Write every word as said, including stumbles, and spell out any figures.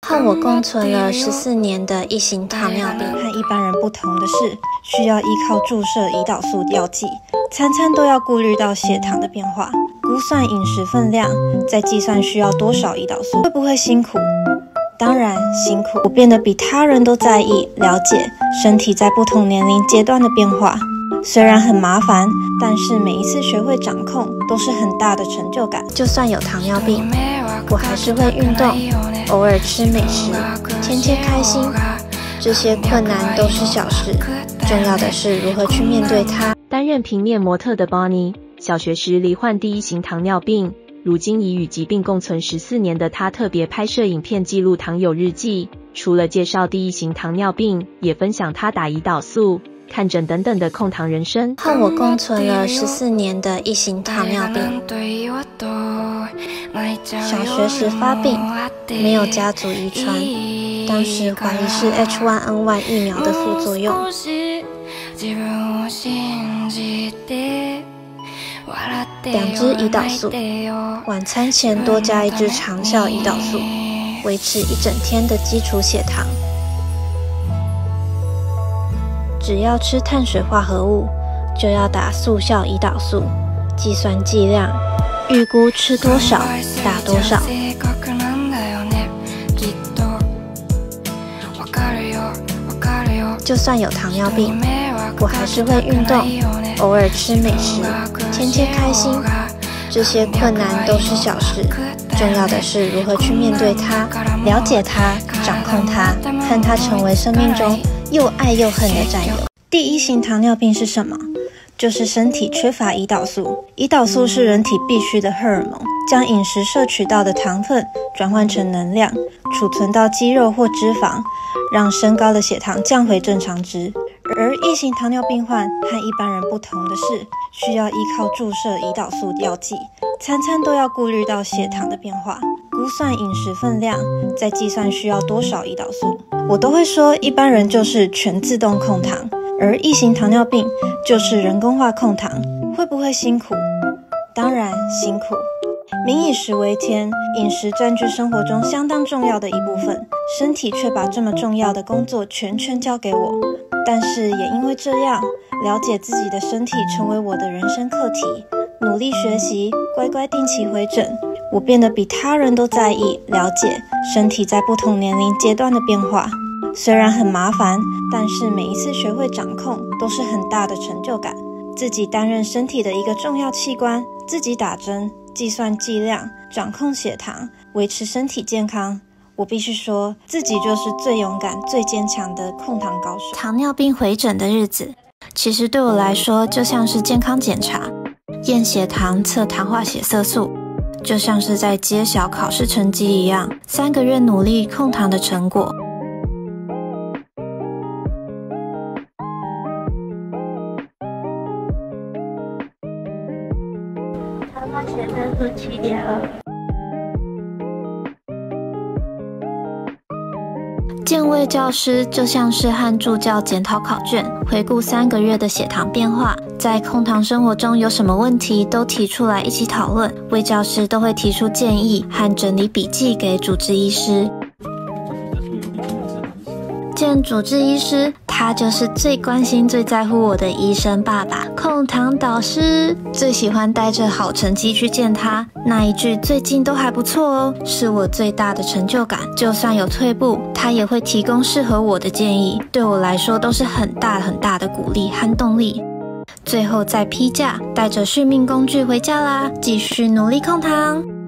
和我共存了十四年的一型糖尿病。 和一般人不同的是，需要依靠注射胰岛素药剂，餐餐都要顾虑到血糖的变化，估算饮食分量，再计算需要多少胰岛素。会不会辛苦？当然辛苦。我变得比他人都在意、了解身体在不同年龄阶段的变化。虽然很麻烦，但是每一次学会掌控，都是很大的成就感。 就算有糖尿病，我还是会运动，偶尔吃美食，天天开心。这些困难都是小事，重要的是如何去面对它。 担任平面模特的 Bonnie， 小学时罹患第一型糖尿病，如今已与疾病共存十四年的她，特别拍摄影片记录糖友日记。除了介绍第一型糖尿病，也分享她打胰岛素、看诊等等的控糖人生。 和我共存了十四年的一型糖尿病，小学时发病，没有家族遗传，当时怀疑是 H 一 N 一 疫苗的副作用。两支胰岛素，晚餐前多加一支长效胰岛素，维持一整天的基础血糖。只要吃碳水化合物，就要打速效胰岛素，计算剂量，预估吃多少打多少。就算有糖尿病，我还是会运动，偶尔吃美食，天天开心。这些困难都是小事，重要的是如何去面对它，了解它，掌控它，和它成为生命中又爱又恨的战友。第一型糖尿病是什么？就是身体缺乏胰岛素。胰岛素是人体必需的荷尔蒙，将饮食摄取到的糖分转换成能量，储存到肌肉或脂肪，让升高的血糖降回正常值。而一型糖尿病患和一般人不同的是，需要依靠注射胰岛素药剂，餐餐都要顾虑到血糖的变化，估算饮食分量，再计算需要多少胰岛素。我都会说，一般人就是全自动控糖，而一型糖尿病就是人工化控糖。会不会辛苦？当然辛苦。民以食为天，饮食占据生活中相当重要的一部分，身体却把这么重要的工作全权交给我。但是也因为这样，了解自己的身体成为我的人生课题，努力学习，乖乖定期回诊。我变得比他人都在意、了解身体在不同年龄阶段的变化。虽然很麻烦，但是每一次学会掌控，都是很大的成就感。自己担任身体的一个重要器官，自己打针，计算剂量，掌控血糖，维持身体健康。我必须说，自己就是最勇敢、最坚强的控糖高手。糖尿病回诊的日子，其实对我来说就像是健康检查，验血糖、测糖化血色素，就像是在揭晓考试成绩一样。三个月努力控糖的成果。糖化血色素七点二。健胃教师就像是和助教检讨考卷，回顾三个月的血糖变化，在控糖生活中有什么问题都提出来一起讨论。卫教师都会提出建议和整理笔记给主治医师。见主治医师，他就是最关心、最在乎我的医生爸爸，控糖导师。最喜欢带着好成绩去见他，那一句最近都还不错哦，是我最大的成就感。就算有退步，他也会提供适合我的建议，对我来说都是很大很大的鼓励和动力。最后再批假，带着续命工具回家啦，继续努力控糖。